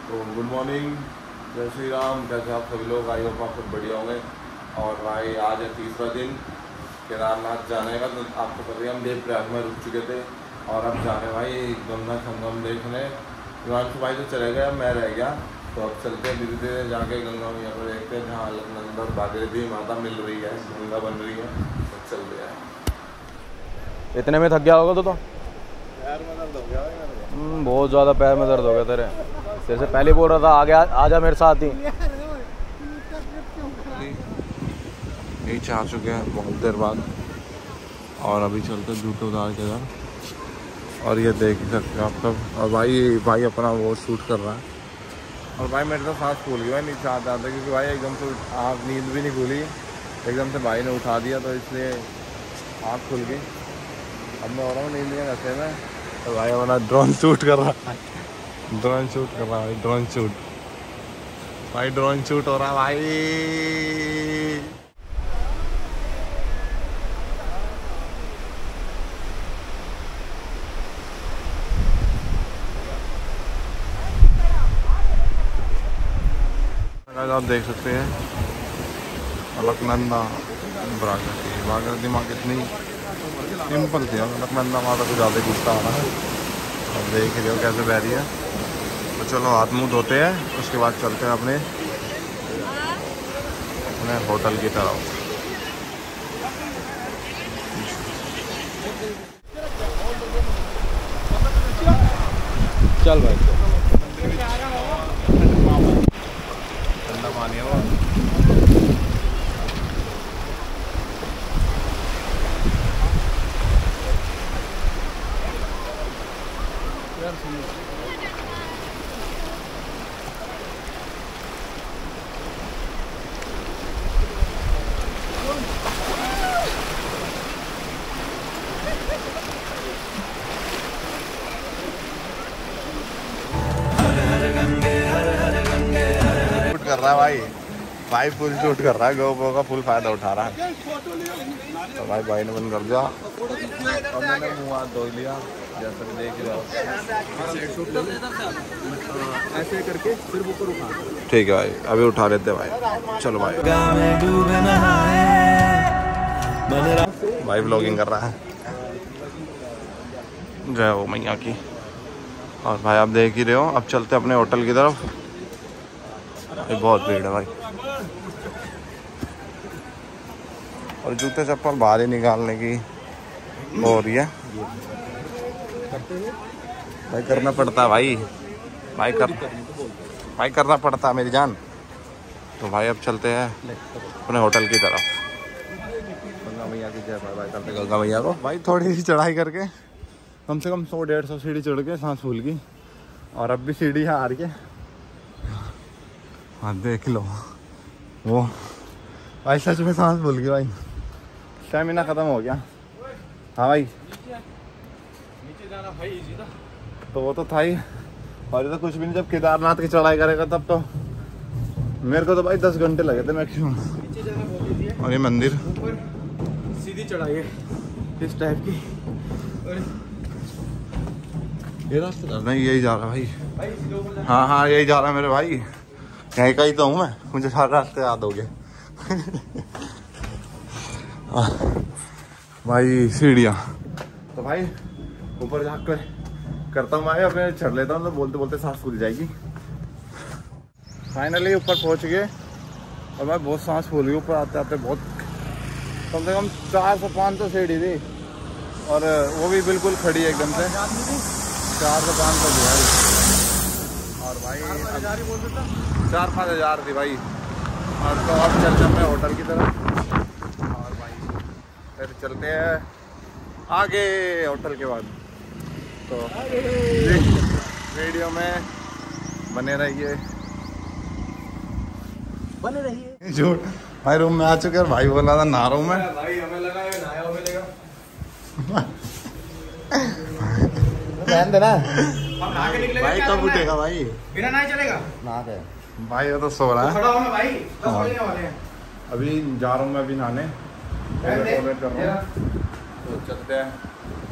तो good morning, जय श्री राम। कैसे आप सभी लोग? आई होप आप सब बढ़िया होंगे। और भाई आज है तीसरा दिन केदारनाथ जाने का। तो आपको पता है हम देवप्रयाग में रुक चुके थे और अब जा रहे भाई गंगा संगम देखने। हिमांशु भाई तो चले गए, मैं रह गया। तो अब चलते हैं धीरे धीरे जाके गंगा मैया को देखते हैं, जहाँ अलकनंदा भागीरथी माता मिल रही है, गंगा बन रही है। तो चलते हैं। इतने में थक गया होगा तो पैर में दर्द हो गया भाई मेरे को। बहुत ज़्यादा पैर में दर्द हो गया तेरे। जैसे पहले बोल रहा था आ गया, आजा मेरे साथ ही। नीचे आ चुके हैं बहुत देर बाद और अभी चलते जूते उतार के इधर। और ये देख ही सकते हो आप सब। और भाई अपना वो शूट कर रहा है। और भाई मेरे तो सांस फूल गई भाई नीचे आते आते, क्योंकि भाई एकदम से आँख नींद भी नहीं खुली, एकदम से भाई ने उठा दिया तो इसलिए आँख खुल गई। अब मैं हो रहा हूँ नींद में नशे में। तो भाई अपना ड्रोन शूट कर रहा है, ड्रोन शूट कर रहा है भाई, ड्रोन शूट भाई, ड्रोन शूट हो रहा है भाई। आप देख सकते हैं अलकनंदा भागीरथी माँ कितनी सिंपल थी। अलकनंदा माँ तो ज़्यादा गुस्सा आ रहा है। अब देख रहे हो कैसे बह रही है। तो चलो हाथ मुँह धोते हैं, उसके बाद चलते हैं अपने होटल की तरफ। चल भाई ठंडा पानी है वो। कर रहा है भाई फुल शूट कर रहा है, गोप्रो का फुल फायदा उठा रहा है। तो भाई ने बंद कर दिया और मैंने मुँह हाथ धो लिया, जैसा कि देख रहे हो। ऐसे करके फिर ऊपर उठा। ठीक है भाई, अभी उठा लेते हैं भाई। चलो भाई व्लॉगिंग कर रहा है, जय हो मैया की। और भाई आप देख ही रहे हो। अब चलते अपने होटल की तरफ। ये बहुत भीड़ है भाई, और जूते चप्पल बाहर ही निकालने की हो रही है भाई। करना पड़ता है भाई करना पड़ता है मेरी जान। तो भाई अब चलते हैं अपने होटल की तरफ। गंगा मैया की जय भाई करते गंगा मैया को। भाई थोड़ी सी चढ़ाई करके कम से कम 100-150 सीढ़ी चढ़ के सांस फूल गई। और अब भी सीढ़ी है आ रही है। हाँ देख लो वो भाई, सच में सांस भूल गई भाई, स्टेमिना खत्म हो गया। हाँ भाई नीचे जाना भाई इजी था। तो वो तो था ही, और ये तो कुछ भी नहीं। जब केदारनाथ की चढ़ाई करेगा तब तो मेरे को तो भाई 10 घंटे लगे थे मैक्सिमम। नीचे जाना बहुत इजी है। और ये मंदिर ऊपर सीधी चढ़ाई है इस टाइप की। और ये रास्ता नहीं, यही जा रहा भाई। हाँ यही जा रहा है मेरे भाई, यहीं का ही तो हूँ मैं, मुझे सारे रास्ते याद हो गए। भाई सीढ़ियाँ तो भाई ऊपर जाकर करता हूँ भाई, अपने चढ़ लेता हूँ। तो बोलते बोलते सांस फूल जाएगी। फाइनली ऊपर पहुँच गए और भाई बहुत सांस फूल गई। ऊपर आते आते बहुत कम से कम 400-500 सीढ़ी थी, और वो भी बिल्कुल खड़ी है एकदम से। 400-500 थी भाई। और भाई 4-5 हज़ार थी भाई। और तो अब चलते अपने होटल की तरफ। और भाई फिर चलते हैं आगे होटल के बाद। तो वीडियो में बने रहिए। झूठ भाई, रूम में आ चुके हैं। भाई बोला था नहा रहा हूँ मैं। भाई हमें लगा है नहाया हो मिलेगा। देना हम नहा के निकलेंगे भाई, कब उठेगा भाई? बिना नहाए चलेगा? नहा के भाई, वो तो सो रहा है। खड़ा हो ना भाई, बस होने वाले हैं। अभी जा रहा हूँ मैं अभी नहाने, टॉयलेट कर रहा हूँ। तो चलते हैं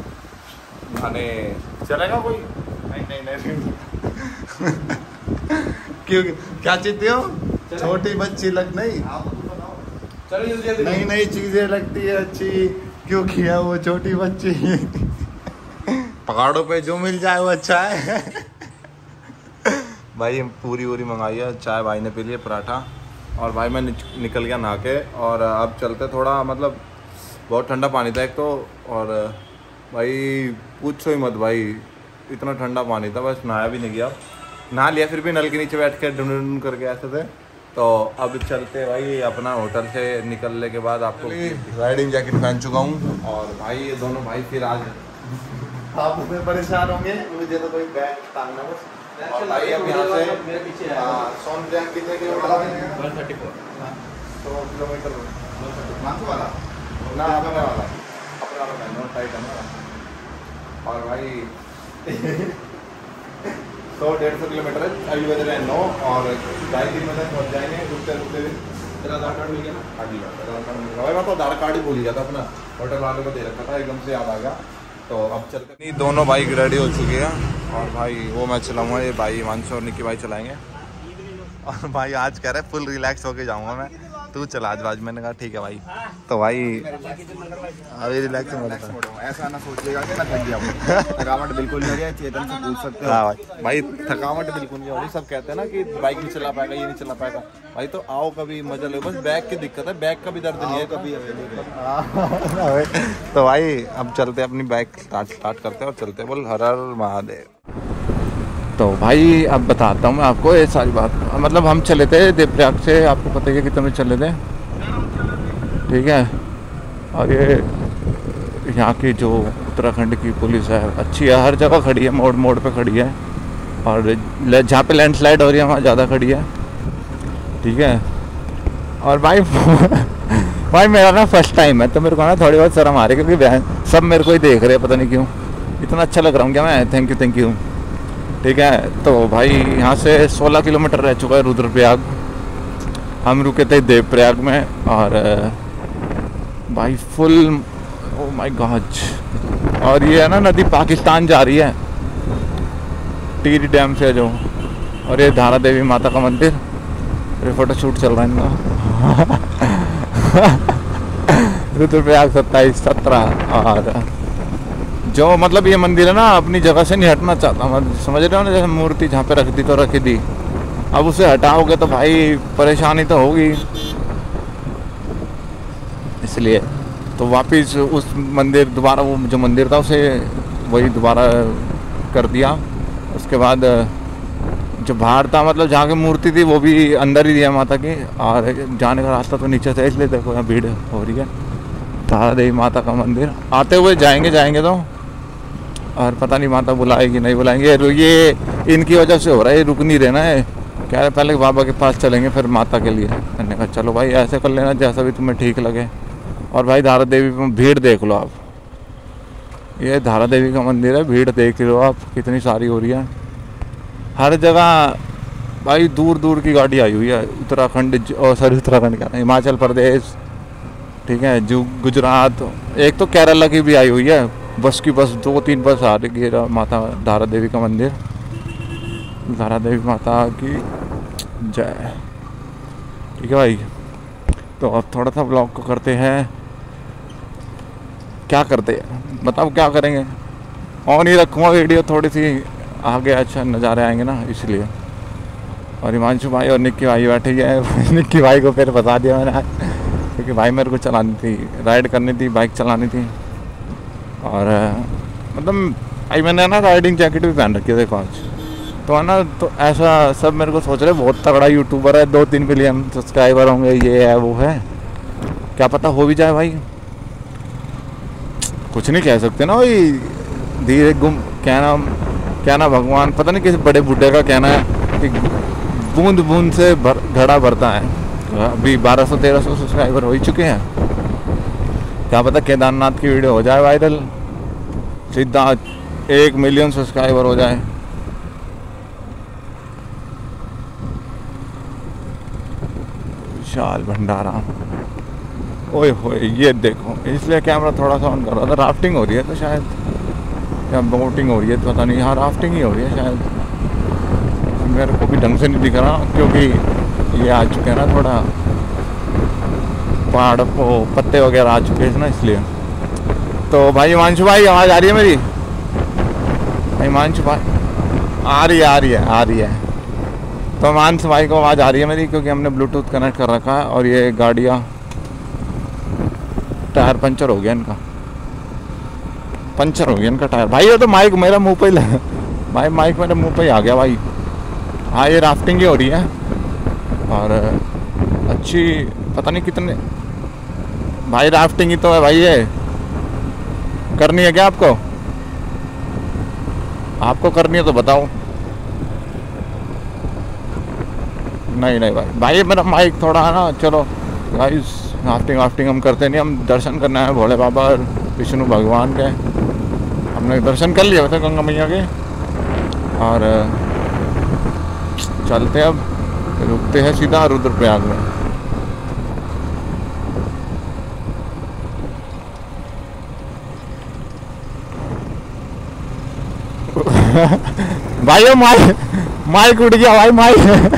नहाने। चलेगा कोई? नहीं क्यों क्या चाहते हो? छोटी बच्ची लग नहीं, चलो जल्दी नई नई चीजें लगती है अच्छी, क्यों किया वो छोटी बच्ची। पहाड़ों पे जो मिल जाए वो अच्छा है। भाई पूरी मंगाई है, चाय भाई ने पी लिए, पराठा, और भाई मैं निकल गया नहा के। और अब चलते, थोड़ा मतलब बहुत ठंडा पानी था एक तो, और भाई पूछो ही मत भाई, इतना ठंडा पानी था, बस नहाया भी नहीं गया, नहा लिया फिर भी नल के नीचे बैठ के ढूंढ करके ऐसे थे। तो अब चलते भाई अपना होटल से निकलने के बाद आपको राइडिंग जैकेट पहन चुका हूँ। और भाई ये दोनों भाई फिर आज आप उसमें परेशान होंगे, मुझे तो कोई बैग टांगना बस। और भाई अब यहाँ से मेरे पीछे सोनप्रयाग कितने किलोमीटर है? 134 100 किलोमीटर माथू वाला ना, अपने वाला पहनो, टाइट है ना। और भाई 100-150 किलोमीटर है, अभी बज रहे हैं 9, और 2.5-3 बजे पहुँच जाएंगे। रुकते भी तेरा आधार कार्ड मिल गया ना? आधार कार्ड मिल गया भाई, मैं तो आधार कार्ड ही भूल गया था अपना, होटल वाले को दे रखा था, एकदम से याद आ गया। तो अब चलते, दोनों बाइक रेडी हो चुकी है, और भाई वो मैं चलाऊँगा, ये भाई हिमांशु और निक्की भाई चलाएंगे। और भाई आज कह रहे फुल रिलैक्स होके जाऊँगा मैं, तू चला आज। मैंने कहा ठीक है भाई। तो भाई अभी रिलैक्स मोड है, ऐसा ना सोचिएगा कि मैं थक गया, थकावट बिल्कुल नहीं है, चेतन से पूछ सकते हो। हाँ भाई थकावट बिल्कुल नहीं हो रही। सब कहते हैं ना कि बाइक नहीं चला पाएगा, ये नहीं चला पाएगा, भाई तो आओ कभी मजा लो, बस बैक की दिक्कत है, बैक का भी दर्द नहीं है कभी। तो भाई अब चलते अपनी बाइक स्टार्ट करते हैं और चलते, बोल हर हर महादेव। तो भाई अब बताता हूँ मैं आपको ये सारी बात। मतलब हम चले थे देवप्रयाग से, आपको पता है कितने बजे चले थे, ठीक है। और ये यहाँ की जो उत्तराखंड की पुलिस है अच्छी है, हर जगह खड़ी है, मोड़ पे खड़ी है, और जहाँ पे लैंडस्लाइड हो रही है वहाँ ज़्यादा खड़ी है, ठीक है। और भाई भाई मेरा ना फर्स्ट टाइम है, तो मेरे को ना थोड़ी बहुत शर्म आ रही है, क्योंकि सब मेरे को ही देख रहे हैं, पता नहीं क्यों, इतना अच्छा लग रहा हूँ क्या मैं। थैंक यू, ठीक है। तो भाई यहाँ से 16 किलोमीटर रह चुका है रुद्रप्रयाग, हम रुके थे देवप्रयाग में। और भाई फुल ओ माय गॉड। और ये है ना नदी पाकिस्तान जा रही है, टिहरी डैम से जो। और ये धारा देवी माता का मंदिर, ये फोटो शूट चल रहा है इनका। रुद्रप्रयाग 27-17। और जो मतलब ये मंदिर है ना, अपनी जगह से नहीं हटना चाहता, मैं समझ रहे हो ना, जैसे मूर्ति जहाँ पे रख दी तो रख दी, अब उसे हटाओगे तो भाई परेशानी तो होगी, इसलिए तो वापस उस मंदिर दोबारा, वो जो मंदिर था उसे वही दोबारा कर दिया। उसके बाद जो बाहर था, मतलब जहाँ की मूर्ति थी वो भी अंदर ही दिया माता की, और जाने का रास्ता तो नीचे से, इसलिए देखो यहाँ भीड़ हो रही है। तारा देवी माता का मंदिर आते हुए जाएंगे तो, और पता नहीं माता बुलाएगी नहीं बुलाएंगे, ये इनकी वजह से हो रहा है, ये रुक नहीं रहना है, कह रहे पहले बाबा के पास चलेंगे फिर माता के लिए। मैंने कहा चलो भाई ऐसे कर लेना, जैसा भी तुम्हें ठीक लगे। और भाई धारा देवी में भीड़ देख लो आप, ये धारा देवी का मंदिर है, भीड़ देख लो आप कितनी सारी हो रही है हर जगह। भाई दूर दूर की गाड़ी आई हुई है, उत्तराखंड और सॉरी उत्तराखंड का, हिमाचल प्रदेश, ठीक है, जो गुजरात, एक तो केरला की भी आई हुई है, बस की बस 2-3 बस आ रही है। माता धारा देवी का मंदिर, धारा देवी माता की जय, ठीक है भाई। तो अब थोड़ा सा ब्लॉग को करते हैं, क्या करते हैं बताओ, क्या करेंगे, ऑन ही रखूँगा वीडियो, थोड़ी सी आगे अच्छा नज़ारे आएंगे ना, इसलिए। और हिमांशु भाई और निक्की भाई बैठे हैं। निक्की भाई को फिर बता दिया मैंने, क्योंकि भाई मेरे को चलानी थी, राइड करनी थी, बाइक चलानी थी। और मतलब भाई मैंने ना राइडिंग जैकेट भी पहन रखी है देखो आज, तो है ना, तो ऐसा सब मेरे को सोच रहे बहुत तगड़ा यूट्यूबर है, 2-3 मिलियन सब्सक्राइबर होंगे, ये है वो है, क्या पता हो भी जाए भाई, कुछ नहीं कह सकते ना भाई, धीरे गुम कहना भगवान, पता नहीं किसी बड़े बूढ़े का कहना है कि बूंद बूंद से घड़ा भरता है। अभी 1200-1300 सब्सक्राइबर हो ही चुके हैं, क्या पता केदारनाथ की वीडियो हो जाए वायरल, सीधा 1 मिलियन सब्सक्राइबर हो जाए। विशाल भंडारा, ओए होए ये देखो, इसलिए कैमरा थोड़ा सा ऑन कर रहा था। राफ्टिंग हो रही है तो शायद, या बोटिंग हो रही है तो पता नहीं, हाँ राफ्टिंग ही हो रही है शायद, मेरे को भी ढंग से नहीं दिख रहा क्योंकि ये आ चुके हैं ना थोड़ा पहाड़ को पत्ते वगैरह आ चुके हैं ना, इसलिए। तो भाई हिमांशु भाई आवाज़ आ रही है मेरी? हिमांशु भाई आ रही है। तो हिमांशु भाई को आवाज़ आ रही है मेरी क्योंकि हमने ब्लूटूथ कनेक्ट कर रखा है। और ये गाड़ियाँ टायर पंचर हो गया इनका, टायर। भाई ये तो माइक मेरा मुंह पे ही लगा भाई, माइक मेरे मुंह पे ही आ गया भाई। हाँ ये राफ्टिंग ही हो रही है और अच्छी, पता नहीं कितने भाई राफ्टिंग ही तो है भाई। ये करनी है क्या आपको करनी है तो बताओ। नहीं भाई मेरा माइक थोड़ा है ना। चलो गाइस राफ्टिंग हम करते नहीं, हम दर्शन करना है भोले बाबा और विष्णु भगवान के। हमने दर्शन कर लिया वैसे गंगा मैया के और चलते अब रुकते हैं सीधा रुद्रप्रयाग में। भाई वो माइक उड़ गया भाई, माइक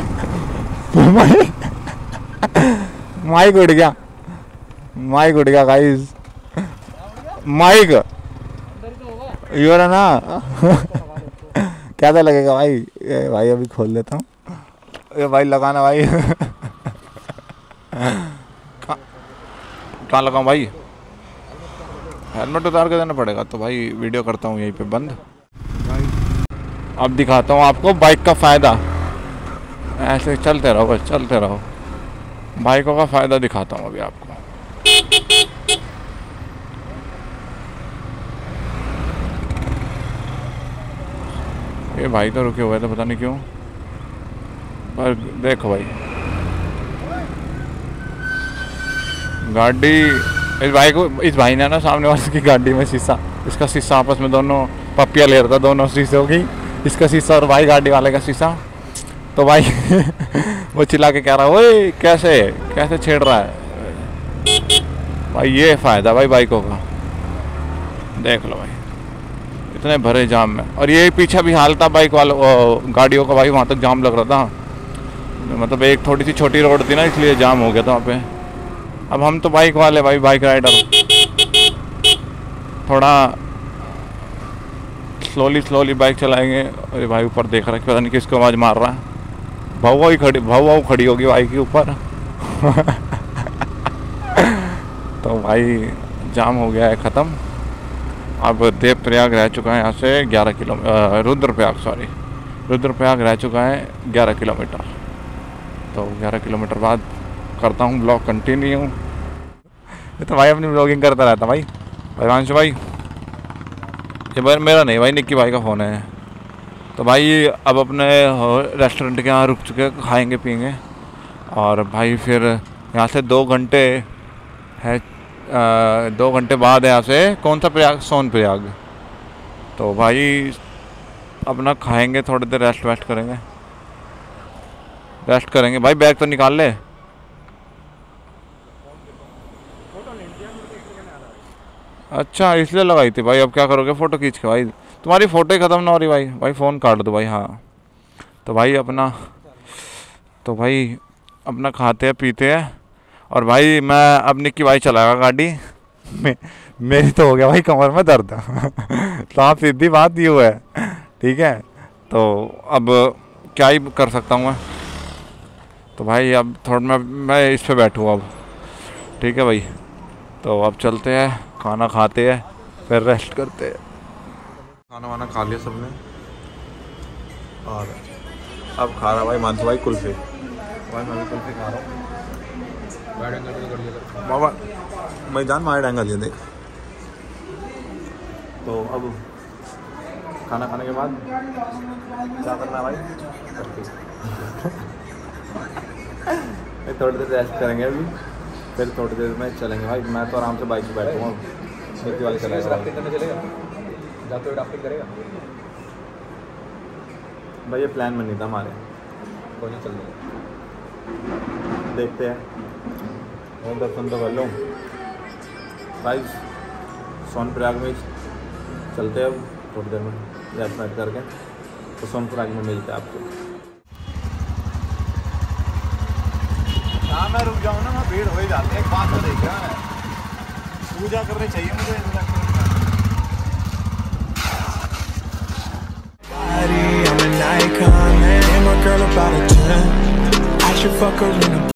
उड़ गया गाइस, माइक ये रहा ना। कैसा लगेगा भाई? भाई अभी खोल लेता हूँ। ये भाई लगाना भाई। कहाँ लगाऊँ भाई? हेलमेट उतार के देना पड़ेगा। तो भाई वीडियो करता हूँ यहीं पे बंद। अब दिखाता हूँ आपको बाइक का फ़ायदा। ऐसे चलते रहो बस, चलते रहो। बाइकों का फ़ायदा दिखाता हूँ अभी आपको। ये भाई तो रुके हुए थे पता नहीं क्यों, पर देखो भाई गाड़ी, इस भाई ने ना सामने वाले की गाड़ी में शीशा, इसका शीशा आपस में दोनों पप्पियाँ ले रहा था, दोनों शीशों की, इसका शीशा और भाई गाड़ी वाले का शीशा। तो भाई वो चिल्ला के कह रहा है ओए कैसे छेड़ रहा है भाई। ये फ़ायदा भाई बाइकों का, देख लो भाई इतने भरे जाम में। और ये पीछे भी हाल था बाइक वालों गाड़ियों का भाई, वहाँ तक जाम लग रहा था। मतलब एक थोड़ी सी छोटी रोड थी ना, इसलिए जाम हो गया था वहाँ पे। अब हम तो बाइक वाले भाई, बाइक राइडर, थोड़ा स्लोली बाइक चलाएंगे। अरे भाई ऊपर देख रहा है, पता नहीं किसको आवाज़ मार रहा है। भाऊ खड़ी होगी बाइक के ऊपर। तो भाई जाम हो गया है ख़त्म। अब देवप्रयाग रह चुका है यहाँ से 11 किलोमीटर, रुद्रप्रयाग रह चुका है 11 किलोमीटर। तो 11 किलोमीटर बाद करता हूँ ब्लॉग कंटिन्यू। ये तो भाई अपनी ब्लॉगिंग करता रहता भाई। हिमांशु भाई ये बार मेरा नहीं भाई, निक्की भाई का फ़ोन है। तो भाई अब अपने रेस्टोरेंट के यहाँ रुक चुके, खाएंगे पियेंगे। और भाई फिर यहाँ से 2 घंटे है, 2 घंटे बाद है यहाँ से कौन सा प्रयाग, सोनप्रयाग। तो भाई अपना खाएंगे, थोड़ी देर रेस्ट करेंगे भाई। बैग तो निकाल ले। अच्छा इसलिए लगाई थी भाई। अब क्या करोगे फ़ोटो खींच के भाई? तुम्हारी फ़ोटो ही ख़त्म ना हो रही भाई फ़ोन काट दो भाई। हाँ तो भाई अपना खाते हैं पीते हैं। और भाई मैं अब निक्की भाई चलाएगा गाड़ी मेरी तो हो गया भाई कमर में दर्द। तो आप सीधी बात ये है, ठीक है। तो अब क्या ही कर सकता हूँ मैं। तो भाई अब थोड़ा मैं इस पे बैठूँ अब, ठीक है भाई। तो अब चलते हैं, खाना खाते हैं, फिर रेस्ट करते हैं। खाना वाना खा लिया सबने और अब खा रहा भाई मानसू भाई कुल्फी। भाई मैं भी कुल्फी खा रहा हूँ। बाबा मैं जान मारे डांगा दिया देख। तो अब खाना खाने के बाद क्या करना है भाई? थोड़ी देर रेस्ट करेंगे अभी, फिर थोड़ी देर में चलेंगे भाई। मैं तो आराम से बाइक पे बैठूँगा, निक्की वाली चलाएगा। राफ्टिंग करने चलेगा, जाते हुए राफ्टिंग करेगा भाई। ये प्लान में नहीं था हमारे, कोई नहीं चल रहा, देखते हैं। और दर्शन तो कर लो भाई। सोनप्रयाग में चलते हैं अब थोड़ी देर में, रेस्ट करके। तो सोनप्रयाग में मिलते हैं आपको। हाँ मैं रुक जाऊँ ना, मैं भीड़ हो ही जाती है। एक बात तो देखा है, पूजा करनी चाहिए मुझे। I'm an icon, man, and my girl about a 10. I should fuck her in a